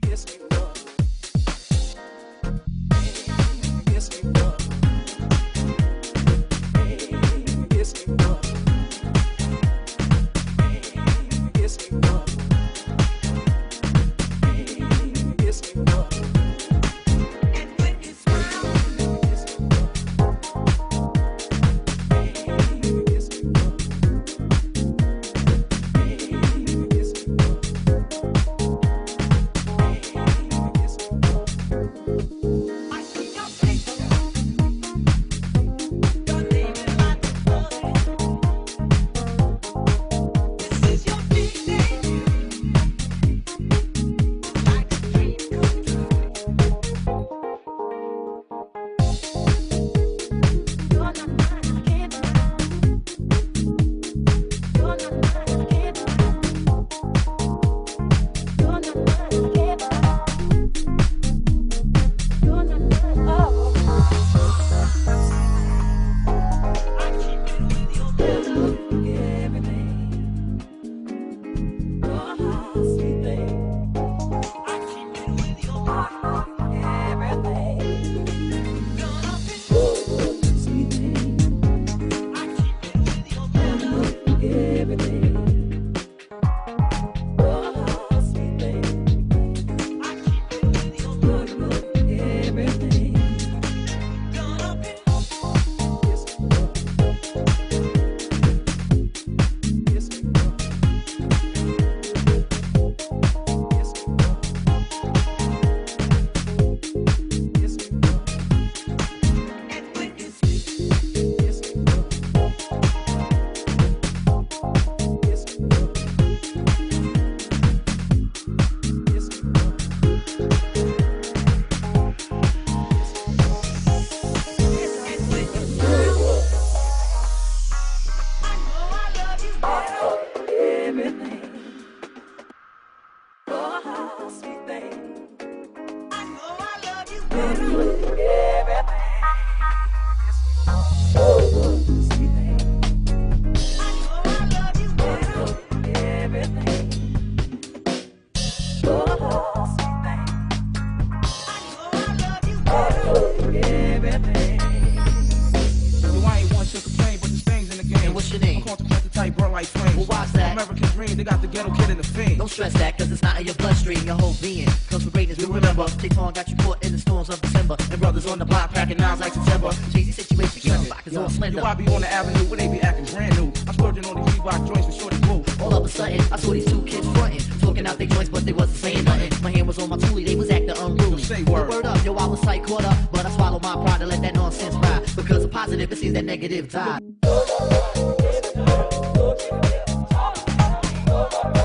Don't stress that, cause it's not in your bloodstream. Your whole being comes from greatness. Do remember, J-Tone got you caught in the storms of December. And brothers on the block cracking nines like September. Cheesy situation, keep pockets all slender. You I be on the avenue where they be acting brand new. I'm splurging on the Reebok joints with shorty blue. All of a sudden, I saw these two kids frontin', talking out their joints, but they wasn't saying nothing. My hand was on my toolie, they was acting unruly. Say word. Word up, yo, I was tight caught up, but I swallowed my pride and let that nonsense ride. Because a positive, it seems that negative died.